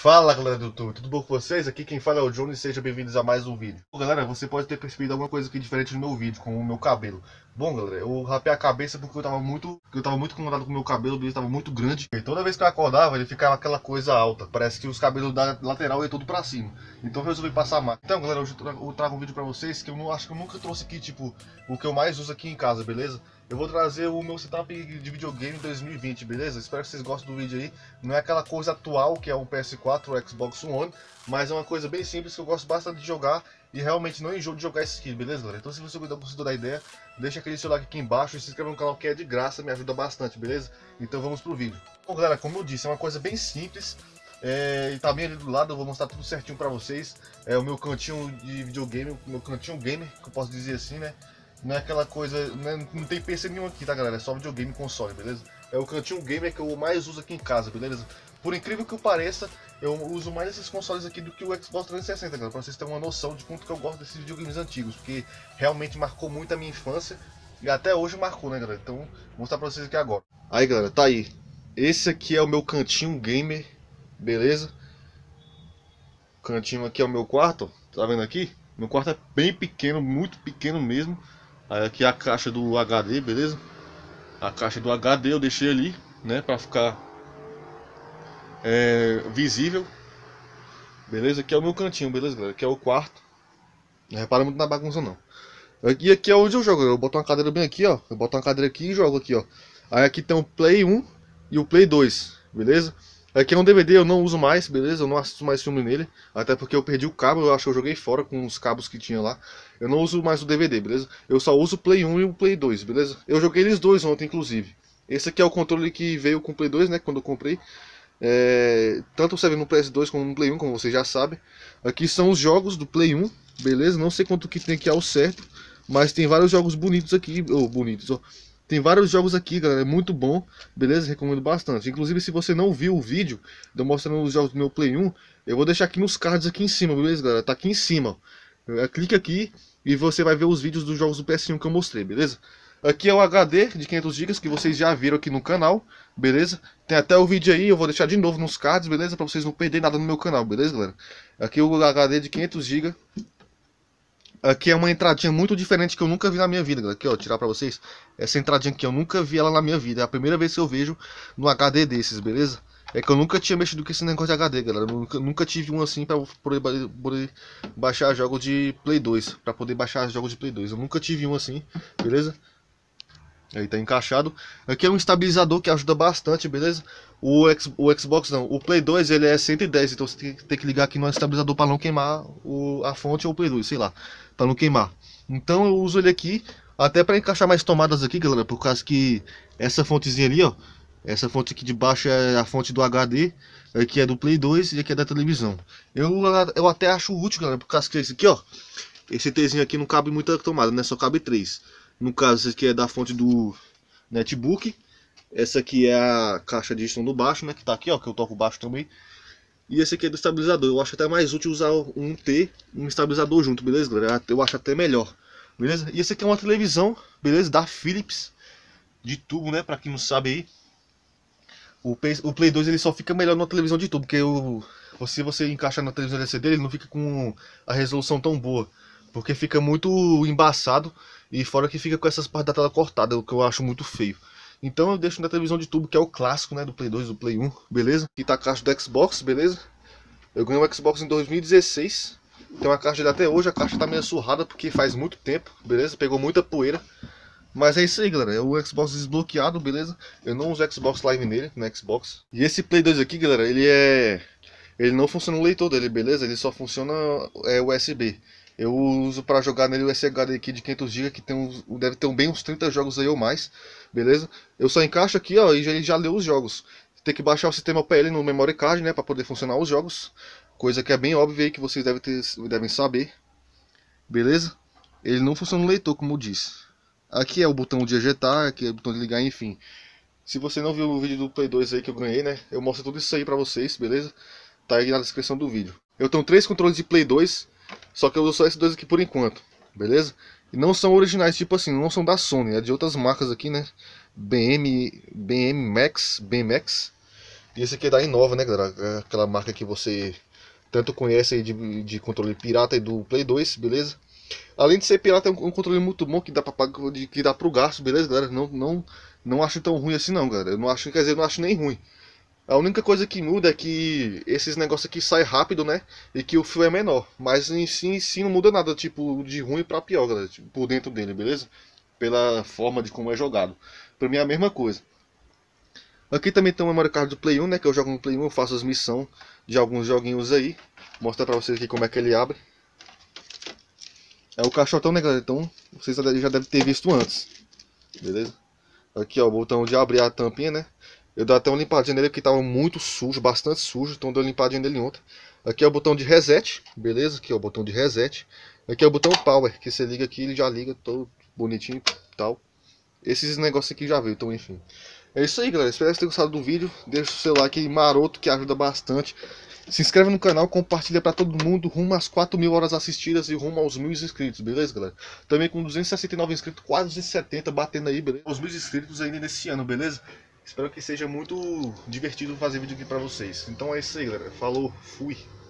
Fala galera do YouTube, tudo bom com vocês? Aqui quem fala é o Johnny, sejam bem-vindos a mais um vídeo. Bom, galera, você pode ter percebido alguma coisa aqui diferente no meu vídeo, com o meu cabelo. Bom galera, eu rapei a cabeça porque eu tava muito incomodado com o meu cabelo, ele estava muito grande. E toda vez que eu acordava, ele ficava aquela coisa alta, parece que os cabelos da lateral iam tudo pra cima. Então eu resolvi passar mais. Então galera, hoje eu trago um vídeo pra vocês que eu não acho que eu nunca trouxe aqui, tipo, o que eu mais uso aqui em casa, beleza? Eu vou trazer o meu setup de videogame 2020, beleza? Espero que vocês gostem do vídeo aí. Não é aquela coisa atual que é um PS4 ou Xbox One, mas é uma coisa bem simples que eu gosto bastante de jogar e realmente não enjoo de jogar isso aqui, beleza, galera? Então se você gostou da ideia, deixa aquele seu like aqui embaixo e se inscreva no canal que é de graça, me ajuda bastante, beleza? Então vamos pro vídeo. Bom, galera, como eu disse, é uma coisa bem simples. E tá bem ali do lado, eu vou mostrar tudo certinho pra vocês. É o meu cantinho de videogame, o meu cantinho gamer, que eu posso dizer assim, né? Não é aquela coisa, não tem PC nenhum aqui, tá galera? É só videogame e console, beleza? É o cantinho gamer que eu mais uso aqui em casa, beleza? Por incrível que pareça, eu uso mais esses consoles aqui do que o Xbox 360, galera. Pra vocês terem uma noção de quanto que eu gosto desses videogames antigos, porque realmente marcou muito a minha infância e até hoje marcou, né galera? Então, vou mostrar pra vocês aqui agora. Aí galera, tá aí. Esse aqui é o meu cantinho gamer, beleza? O cantinho aqui é o meu quarto, tá vendo aqui? Meu quarto é bem pequeno, muito pequeno mesmo. Aí aqui é a caixa do HD, beleza? A caixa do HD eu deixei ali, né, pra ficar visível. Beleza? Aqui é o meu cantinho, beleza, galera? Aqui é o quarto. Não repara muito na bagunça, não. Aqui é onde eu jogo. Eu boto uma cadeira bem aqui, ó. Eu boto uma cadeira aqui e jogo aqui, ó. Aí aqui tem o Play 1 e o Play 2, beleza? Aqui é um DVD, eu não uso mais, beleza? Eu não assisto mais filme nele. Até porque eu perdi o cabo, eu acho que eu joguei fora com os cabos que tinha lá. Eu não uso mais o DVD, beleza? Eu só uso o Play 1 e o Play 2, beleza? Eu joguei eles dois ontem, inclusive. Esse aqui é o controle que veio com o Play 2, né? Quando eu comprei. Tanto serve no PS2 como no Play 1, como vocês já sabem. Aqui são os jogos do Play 1, beleza? Não sei quanto que tem aqui ao certo, mas tem vários jogos bonitos aqui, ou bonitos, ó. Tem vários jogos aqui, galera, é muito bom, beleza? Recomendo bastante. Inclusive, se você não viu o vídeo de eu mostrando os jogos do meu Play 1, eu vou deixar aqui nos cards aqui em cima, beleza, galera? Tá aqui em cima, ó. Clique aqui e você vai ver os vídeos dos jogos do PS1 que eu mostrei, beleza? Aqui é o HD de 500 GB que vocês já viram aqui no canal, beleza? Tem até o vídeo aí, eu vou deixar de novo nos cards, beleza? Pra vocês não perderem nada no meu canal, beleza, galera? Aqui o HD de 500 GB. Aqui é uma entradinha muito diferente que eu nunca vi na minha vida, galera. Aqui, ó, tirar pra vocês. Essa entradinha aqui, eu nunca vi ela na minha vida. É a primeira vez que eu vejo no HD desses, beleza? É que eu nunca tinha mexido com esse negócio de HD, galera. Eu nunca tive um assim pra poder baixar jogos de Play 2. Pra poder baixar jogos de Play 2. Eu nunca tive um assim, beleza? Aí tá encaixado. Aqui é um estabilizador que ajuda bastante, beleza? O Xbox não, o Play 2 ele é 110, então você tem que ligar aqui no estabilizador para não queimar a fonte ou o Play 2, sei lá, para não queimar. Então eu uso ele aqui até para encaixar mais tomadas aqui, galera, por causa que essa fontezinha ali, ó, essa fonte aqui de baixo é a fonte do HD, aqui é do Play 2 e aqui é da televisão. Eu até acho útil, galera, por causa que esse aqui, ó, esse Tzinho aqui não cabe muita tomada, né? Só cabe 3. No caso, esse aqui é da fonte do netbook. Essa aqui é a caixa de som do baixo, né? Que tá aqui, ó, que eu toco baixo também. E esse aqui é do estabilizador. Eu acho até mais útil usar um T e um estabilizador junto, beleza, galera? Eu acho até melhor, beleza? E esse aqui é uma televisão, beleza? Da Philips, de tubo, né? Pra quem não sabe aí. O Play 2 ele só fica melhor numa televisão de tubo, porque se você encaixar na televisão LCD, ele não fica com a resolução tão boa. Porque fica muito embaçado e fora que fica com essas partes da tela cortada, o que eu acho muito feio. Então eu deixo na televisão de tubo, que é o clássico, né, do Play 2, do Play 1, beleza? Aqui tá a caixa do Xbox, beleza? Eu ganhei o Xbox em 2016. Tem uma caixa dele até hoje, a caixa tá meio surrada porque faz muito tempo, beleza? Pegou muita poeira. Mas é isso aí, galera, é o Xbox desbloqueado, beleza? Eu não uso Xbox Live nele, no Xbox. E esse Play 2 aqui, galera, ele não funciona o leitor dele, beleza? Ele só funciona USB. Eu uso para jogar nele o SHD aqui de 500 GB, que deve ter bem uns 30 jogos aí ou mais, beleza? Eu só encaixo aqui, ó, e ele já leu os jogos. Tem que baixar o sistema PL no memory card, né, para poder funcionar os jogos. Coisa que é bem óbvia aí que vocês devem saber, beleza? Ele não funciona no leitor, como eu disse. Aqui é o botão de ejetar, aqui é o botão de ligar, enfim. Se você não viu o vídeo do Play 2 aí que eu ganhei, né, eu mostro tudo isso aí pra vocês, beleza? Tá aí na descrição do vídeo. Eu tenho 3 controles de Play 2. Só que eu uso só esses dois aqui por enquanto, beleza? E não são originais, tipo assim, não são da Sony, é de outras marcas aqui, né? BM Max, E esse aqui é da Innova, né, galera? É aquela marca que você tanto conhece aí de controle pirata e do Play 2, beleza? Além de ser pirata, é um controle muito bom que dá que dá pro gasto, beleza, galera? Não acho tão ruim assim não, galera. Eu não acho, quer dizer, eu não acho nem ruim. A única coisa que muda é que esses negócios aqui saem rápido, né? E que o fio é menor. Mas em si não muda nada, tipo, de ruim pra pior, galera. Tipo, por dentro dele, beleza? Pela forma de como é jogado. Pra mim é a mesma coisa. Aqui também tem o memory card do Play 1, né? Que eu jogo no Play 1, eu faço as missões de alguns joguinhos aí. Vou mostrar pra vocês aqui como é que ele abre. É o caixotão, né, galera? Então vocês já devem ter visto antes. Beleza? Aqui, ó, o botão de abrir a tampinha, né? Eu dou até uma limpadinha nele porque tava muito sujo, bastante sujo. Então dou uma limpadinha nele ontem. Aqui é o botão de reset, beleza? Aqui é o botão de reset. Aqui é o botão power, que você liga aqui, ele já liga todo bonitinho e tal. Esses negócios aqui já veio, então enfim. É isso aí, galera. Espero que vocês tenham gostado do vídeo. Deixa o seu like maroto que ajuda bastante. Se inscreve no canal, compartilha pra todo mundo. Rumo às 4.000 horas assistidas e rumo aos 1.000 inscritos, beleza, galera? Também com 269 inscritos, quase 270 batendo aí, beleza? Os 1.000 inscritos ainda nesse ano, beleza? Espero que seja muito divertido fazer vídeo aqui pra vocês. Então é isso aí, galera. Falou, fui.